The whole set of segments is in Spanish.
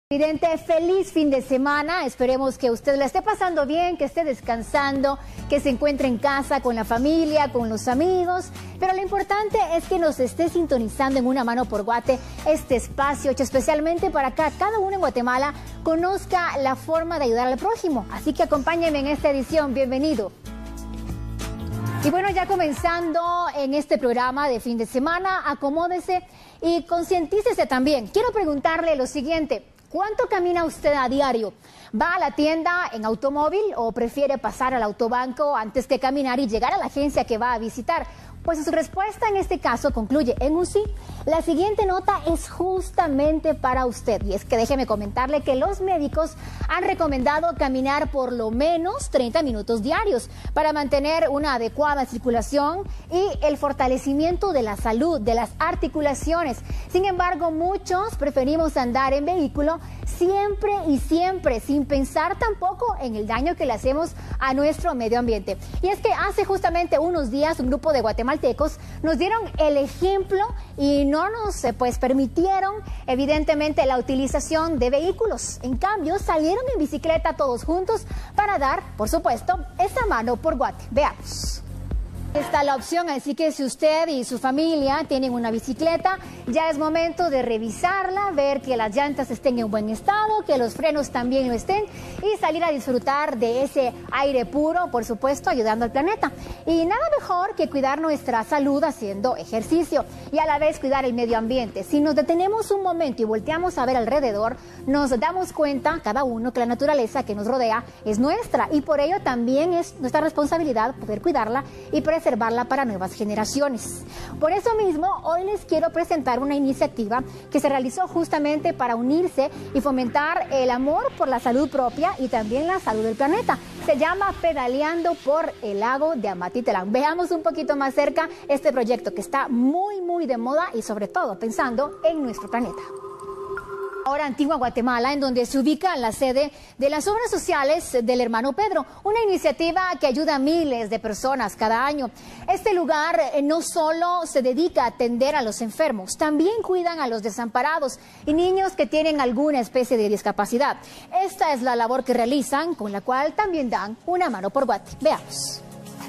Presidente, feliz fin de semana. Esperemos que usted la esté pasando bien, que esté descansando, que se encuentre en casa con la familia, con los amigos. Pero lo importante es que nos esté sintonizando en Una Mano por Guate, este espacio hecho especialmente para que cada uno en Guatemala conozca la forma de ayudar al prójimo. Así que acompáñenme en esta edición. Bienvenido. Y bueno, ya comenzando en este programa de fin de semana, acomódese y concientícese también. Quiero preguntarle lo siguiente. ¿Cuánto camina usted a diario? ¿Va a la tienda en automóvil o prefiere pasar al autobanco antes que caminar y llegar a la agencia que va a visitar? Pues su respuesta en este caso concluye en un sí. La siguiente nota es justamente para usted. Y es que déjeme comentarle que los médicos han recomendado caminar por lo menos 30 minutos diarios para mantener una adecuada circulación y el fortalecimiento de la salud, de las articulaciones. Sin embargo, muchos preferimos andar en vehículo siempre y siempre, sin pensar tampoco en el daño que le hacemos a nuestro medio ambiente. Y es que hace justamente unos días un grupo de guatemaltecos nos dieron el ejemplo y no nos permitieron evidentemente la utilización de vehículos. En cambio, salieron en bicicleta todos juntos para dar, por supuesto, esa mano por Guate. Veamos. Está la opción, así que si usted y su familia tienen una bicicleta, ya es momento de revisarla, ver que las llantas estén en buen estado, que los frenos también lo estén y salir a disfrutar de ese aire puro, por supuesto, ayudando al planeta. Y nada mejor que cuidar nuestra salud haciendo ejercicio y a la vez cuidar el medio ambiente. Si nos detenemos un momento y volteamos a ver alrededor, nos damos cuenta, cada uno, que la naturaleza que nos rodea es nuestra y por ello también es nuestra responsabilidad poder cuidarla y preservarla para nuevas generaciones. Por eso mismo, hoy les quiero presentar una iniciativa que se realizó justamente para unirse y fomentar el amor por la salud propia y también la salud del planeta. Se llama Pedaleando por el Lago de Amatitlán. Veamos un poquito más cerca este proyecto que está muy de moda y sobre todo pensando en nuestro planeta. Ahora Antigua Guatemala, en donde se ubica la sede de las obras sociales del Hermano Pedro, una iniciativa que ayuda a miles de personas cada año. Este lugar no solo se dedica a atender a los enfermos, también cuidan a los desamparados y niños que tienen alguna especie de discapacidad. Esta es la labor que realizan, con la cual también dan una mano por Guate. Veamos.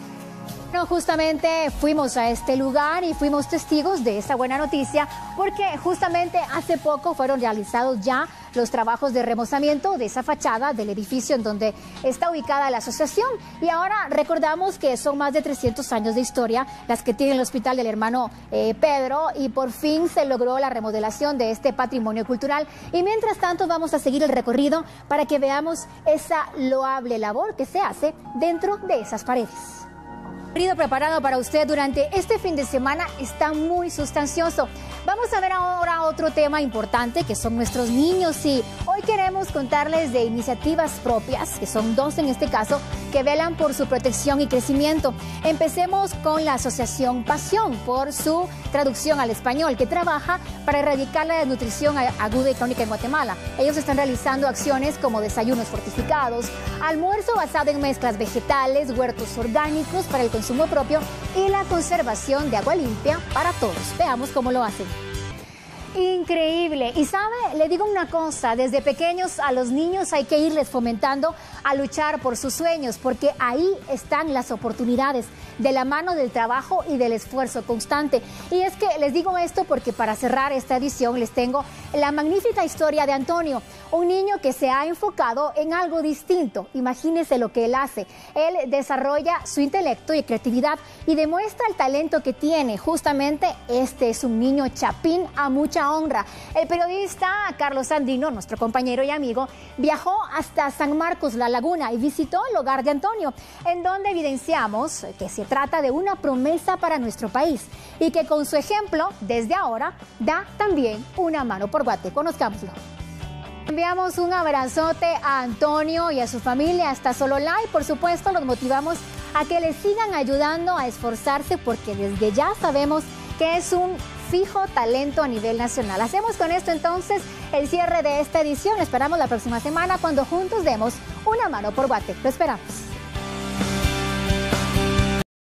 No, justamente fuimos a este lugar y fuimos testigos de esta buena noticia porque justamente hace poco fueron realizados ya los trabajos de remozamiento de esa fachada del edificio en donde está ubicada la asociación y ahora recordamos que son más de 300 años de historia las que tiene el Hospital del Hermano Pedro y por fin se logró la remodelación de este patrimonio cultural y mientras tanto vamos a seguir el recorrido para que veamos esa loable labor que se hace dentro de esas paredes. El preparado para usted durante este fin de semana está muy sustancioso. Vamos a ver ahora otro tema importante que son nuestros niños y hoy queremos contarles de iniciativas propias, que son dos en este caso, que velan por su protección y crecimiento. Empecemos con la Asociación Pasión, por su traducción al español, que trabaja para erradicar la desnutrición aguda y crónica en Guatemala. Ellos están realizando acciones como desayunos fortificados, almuerzo basado en mezclas vegetales, huertos orgánicos para el consumo propio y la conservación de agua limpia para todos. Veamos cómo lo hacen. Increíble. Y sabe, le digo una cosa, desde pequeños a los niños hay que irles fomentando a luchar por sus sueños, porque ahí están las oportunidades, de la mano del trabajo y del esfuerzo constante. Y es que les digo esto porque para cerrar esta edición les tengo la magnífica historia de Antonio, un niño que se ha enfocado en algo distinto. Imagínense lo que él hace. Él desarrolla su intelecto y creatividad y demuestra el talento que tiene. Justamente este es un niño chapín a mucha honra. El periodista Carlos Andino, nuestro compañero y amigo, viajó hasta San Marcos, La Laguna y visitó el hogar de Antonio, en donde evidenciamos que se trata de una promesa para nuestro país y que con su ejemplo, desde ahora, da también una mano por Guate. Conozcámoslo. Enviamos un abrazote a Antonio y a su familia hasta Sololá y por supuesto los motivamos a que les sigan ayudando a esforzarse porque desde ya sabemos que es un fijo talento a nivel nacional. Hacemos con esto entonces el cierre de esta edición. Esperamos la próxima semana cuando juntos demos una mano por Guate. Lo esperamos.